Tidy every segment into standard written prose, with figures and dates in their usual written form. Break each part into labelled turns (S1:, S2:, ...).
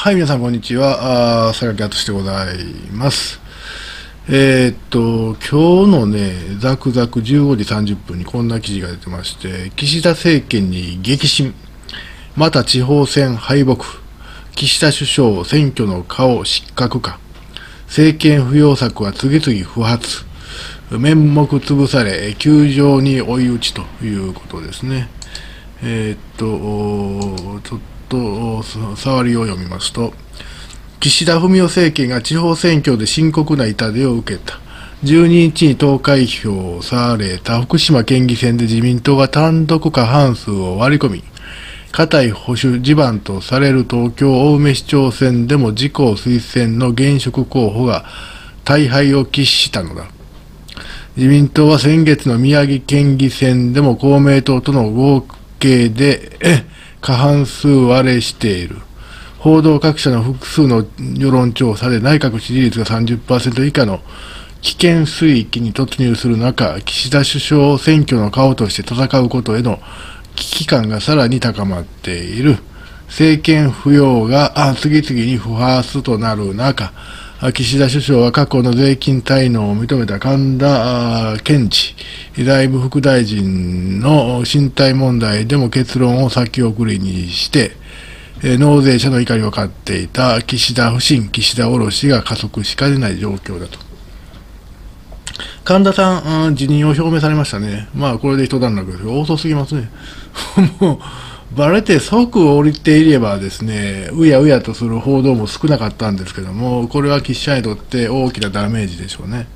S1: はい、皆さん、こんにちは。榊敦でございます。今日のね、ザクザク15時30分にこんな記事が出てまして、岸田政権に激震。また地方選敗北。岸田首相選挙の顔失格か。政権浮揚策は次々不発。面目潰され、窮状に追い打ちということですね。ちょっと触りを読みますと、岸田文雄政権が地方選挙で深刻な痛手を受けた。12日に投開票された福島県議選で自民党が単独過半数を割り込み、固い保守地盤とされる東京青梅市長選でも自公推薦の現職候補が大敗を喫したのだ。自民党は先月の宮城県議選でも公明党との合計で過半数割れしている。報道各社の複数の世論調査で内閣支持率が 30% 以下の危険水域に突入する中、岸田首相選挙の顔として戦うことへの危機感がさらに高まっている。政権浮揚が次々に不発となる中、岸田首相は過去の税金滞納を認めた神田健治財務副大臣の身体問題でも結論を先送りにして、納税者の怒りを買っていた岸田不信、岸田おろしが加速しかねない状況だと。神田さん、辞任を表明されましたね。まあ、これで一段落ですが、遅すぎますね。もうバレて即降りていればですね、うやうやとする報道も少なかったんですけども、これは岸田にとって大きなダメージでしょうね。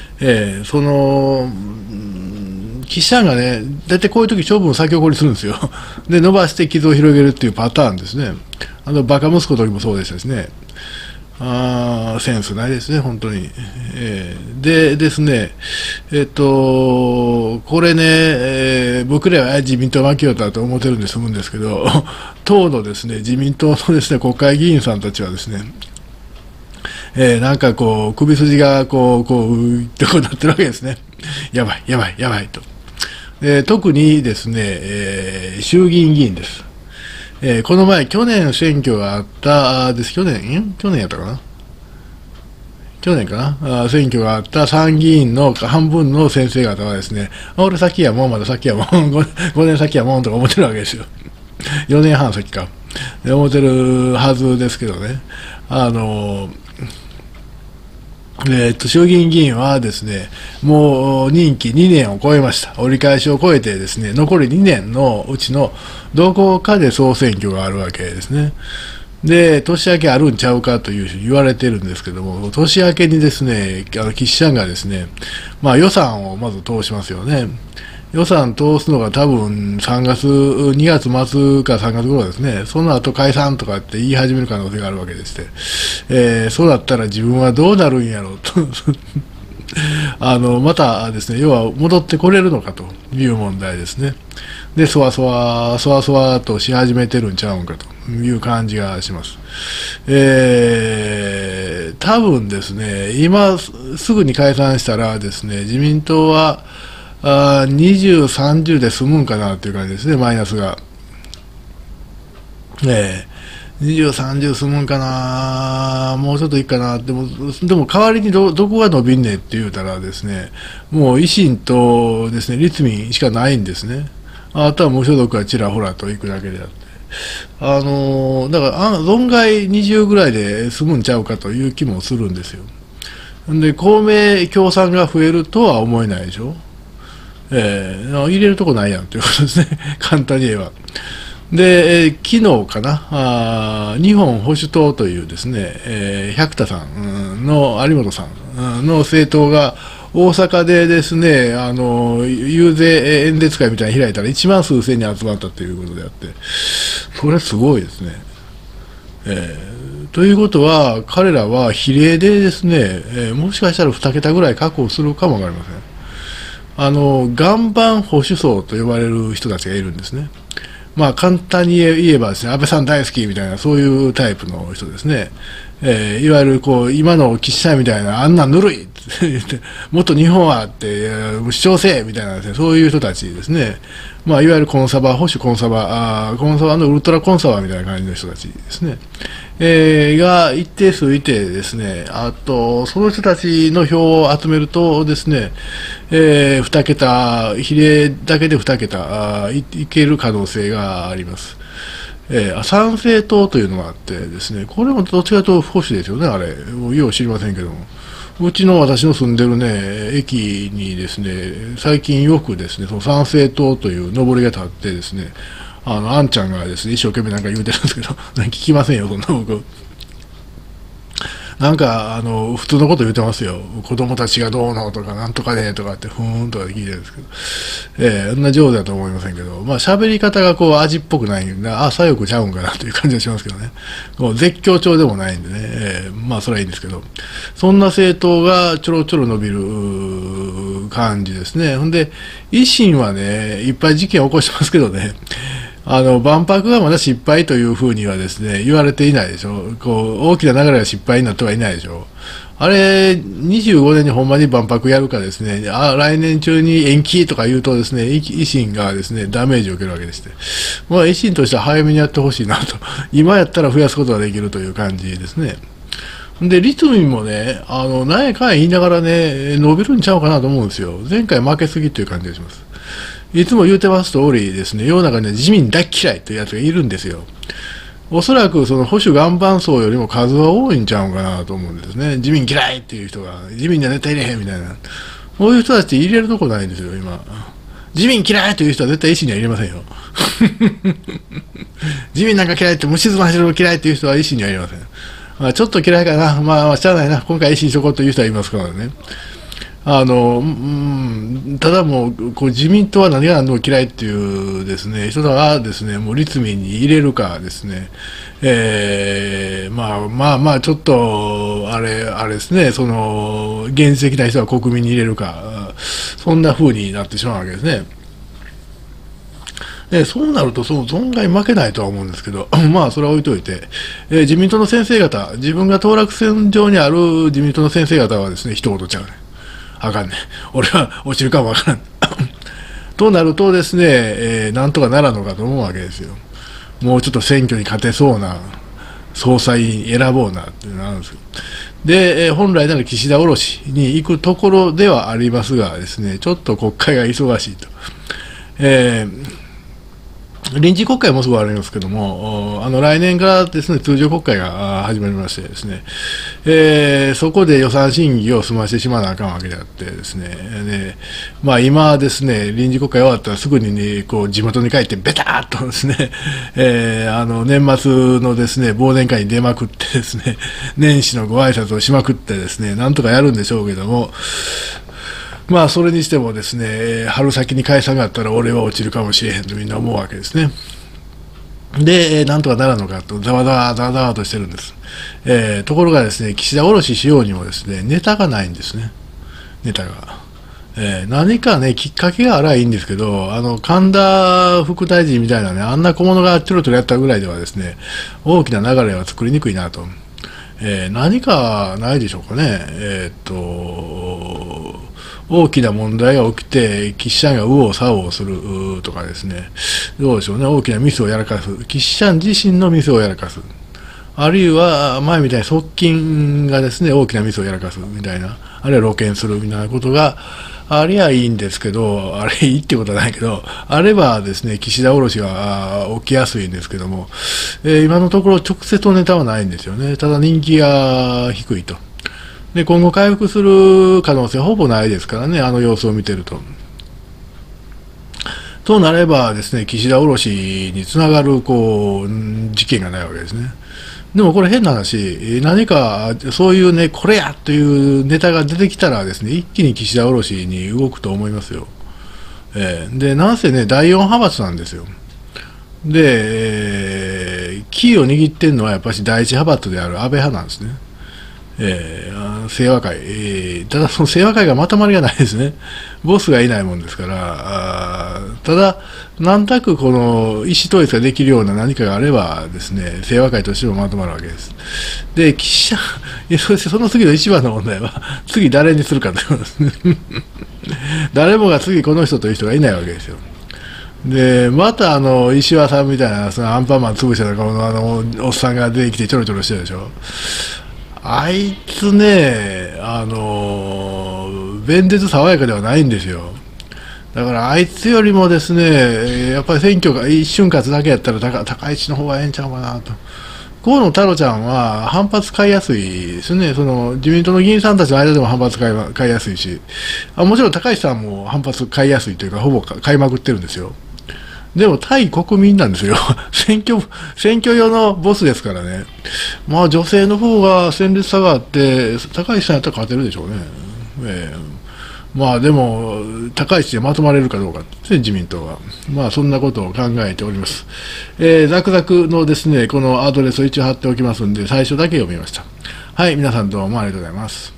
S1: 岸田がね、大体こういう時処分を先送りするんですよ。で、伸ばして傷を広げるっていうパターンですね。バカ息子の時もそうでしたしね。センスないですね、本当に。でですね、これね、僕らは自民党負けようだと思ってるんで済むんですけど、党のですね、自民党のですね、国会議員さんたちはですね、なんかこう、首筋がうってこうなってるわけですね。やばい、やばい、やばいと。特にですね、衆議院議員です。この前、去年選挙があったです。去年やったかな去年かな選挙があった参議院の半分の先生方はですね、俺先やもん、まだ先やもん、5年先やもんとか思ってるわけですよ。4年半先か。思ってるはずですけどね。衆議院議員はですね、もう任期2年を超えました。折り返しを超えてですね、残り2年のうちのどこかで総選挙があるわけですね。で、年明けあるんちゃうかというふうに言われてるんですけども、年明けにですね、岸田がですね、まあ予算をまず通しますよね。予算通すのが多分2月末か3月頃ですね。その後解散とかって言い始める可能性があるわけでして。そうだったら自分はどうなるんやろうと。またですね、要は戻ってこれるのかという問題ですね。で、そわそわとし始めてるんちゃうんかという感じがします。多分ですね、今すぐに解散したらですね、自民党は20、30で済むんかなという感じですね、マイナスが。20、30済むんかな、もうちょっといいかな、でも代わりにどこが伸びんねって言うたらですね、もう維新とですね、立民しかないんですね。あとは無所属がちらほらと行くだけであって。だから論外20ぐらいで済むんちゃうかという気もするんですよ。で、公明共産が増えるとは思えないでしょ。入れるとこないやんということですね。簡単に言えば。で、昨日かな、日本保守党というですね、百田さんの有本さんの政党が大阪でですね、遊説演説会みたいに開いたら1万数千人集まったということであって、これすごいですね。ということは、彼らは比例でですね、もしかしたら2桁ぐらい確保するかもわかりません。岩盤保守層と呼ばれる人たちがいるんですね。まあ簡単に言えばですね、安倍さん大好きみたいな、そういうタイプの人ですね。いわゆる今の岸田みたいな、あんなぬるいって言って、もっと日本はって、主張せえみたいなですね、そういう人たちですね。まあいわゆるコンサバ、保守コンサバのウルトラコンサバみたいな感じの人たちですね。 が一定数いてですね、あと、その人たちの票を集めるとですね、2桁、比例だけで2桁いける可能性があります。参政党というのがあってですね、これもどっちかというと保守ですよね、あれ。もうよう知りませんけども。うちの私の住んでるね、駅にですね、最近よくですね、その参政党という上りが立ってですね、あんちゃんがですね、一生懸命なんか言うてるんですけど、聞きませんよ、そんな僕。なんか、普通のこと言ってますよ。子供たちがどうのとか、なんとかねとかって、ふーんとか聞いてるんですけど、そんな上手だと思いませんけど、まあ、喋り方がこう、味っぽくないんで、あ、左翼ちゃうんかなという感じがしますけどね。こう絶叫調でもないんでね、まあ、それはいいんですけど、そんな政党がちょろちょろ伸びる感じですね。ほんで、維新はね、いっぱい事件を起こしてますけどね、万博がまだ失敗というふうにはですね、言われていないでしょ。こう、大きな流れが失敗になってはいないでしょ。あれ、25年にほんまに万博やるかですね、来年中に延期とか言うとですね、維新がですね、ダメージを受けるわけでして。まあ、維新としては早めにやってほしいなと。今やったら増やすことができるという感じですね。で、立民もね、何やかんや言いながらね、伸びるんちゃうかなと思うんですよ。前回負けすぎという感じがします。いつも言うてます通りですね、世の中には自民大嫌いというやつがいるんですよ。おそらくその保守岩盤層よりも数は多いんちゃうかなと思うんですね。自民嫌いっていう人が、自民には絶対入れへんみたいな。そういう人たち入れるとこないんですよ、今。自民嫌いという人は絶対維新には入れませんよ。自民なんか嫌いって、虫妻しろ嫌いという人は維新には入れません。まあ、ちょっと嫌いかな、まあ、しゃあないな、今回維新しとこうという人はいますからね。ただもう、こう自民党は何が何でも嫌いっていうですね、人がですね、もう立民に入れるかですね、ちょっと、あれですね、その、現実的な人は国民に入れるか、そんな風になってしまうわけですね。そうなると、存外負けないとは思うんですけど、まあ、それは置いといて、自民党の先生方、自分が当落線上にある自民党の先生方はですね、一言ちゃうね。あかんね。俺は落ちるかもわからん。となるとですね、なんとかならんのかと思うわけですよ。もうちょっと選挙に勝てそうな総裁選ぼうなってなるんですよ。で、本来なら岸田卸しに行くところではありますがですね、ちょっと国会が忙しいと。臨時国会もすぐありますけども、来年からですね、通常国会が始まりましてですね、そこで予算審議を済ましてしまわなあかんわけであってですね、まあ今ですね、臨時国会終わったらすぐにね、こう地元に帰ってベターっとですね、年末のですね、忘年会に出まくってですね、年始のご挨拶をしまくってですね、なんとかやるんでしょうけども、まあ、それにしてもですね、春先に解散があったら俺は落ちるかもしれへんとみんな思うわけですね。で、なんとかならんのかと、ざわざわざわざわとしてるんです。ところがですね、岸田降ろししようにもですね、ネタがないんですね。ネタが。何かね、きっかけがあらいいんですけど、神田副大臣みたいなね、あんな小物がちょろちょろやったぐらいではですね、大きな流れは作りにくいなと。何かないでしょうかね。大きな問題が起きて、岸さんが右往左往するとかですね、どうでしょうね、大きなミスをやらかす、岸さん自身のミスをやらかす、あるいは前みたいに側近がですね、大きなミスをやらかすみたいな、あるいは露見するみたいなことがありゃいいんですけど、あれいいってことはないけど、あればですね、岸田降ろしが起きやすいんですけども、今のところ直接のネタはないんですよね。ただ人気が低いと。で、今後回復する可能性はほぼないですからね、あの様子を見てると。となればですね、岸田降ろしにつながる事件がないわけですね。でもこれ変な話、何かそういうね、これやというネタが出てきたらですね、一気に岸田降ろしに動くと思いますよ。で、なんせね、第4派閥なんですよ。で、キーを握ってるのはやっぱり第一派閥である安倍派なんですね。清和会、ただその清和会がまとまりがないですね。ボスがいないもんですから、ただ、なんとなくこの意思統一ができるような何かがあればですね、清和会としてもまとまるわけです。で、その次の一番の問題は、次誰にするかということですね。誰もが次この人という人がいないわけですよ。 で、また石破さんみたいな、そのアンパンマン潰した顔のおっさんが出てきてちょろちょろしてるでしょ。あいつね、弁舌爽やかではないんですよ。だからあいつよりもですね、やっぱり選挙が一瞬勝つだけやったら高市の方がええんちゃうかなと。河野太郎ちゃんは反発買いやすいですね。その自民党の議員さんたちの間でも反発買いやすいし、もちろん高市さんも反発買いやすいというか、ほぼ買いまくってるんですよ。でも対国民なんですよ。選挙用のボスですからね。まあ女性の方が戦略差があって、高市さんやったら勝てるでしょうね。まあでも、高市でまとまれるかどうかですね、自民党は。まあそんなことを考えております。ザクザクのですね、このアドレスを一応貼っておきますんで、最初だけ読みました。はい、皆さんどうもありがとうございます。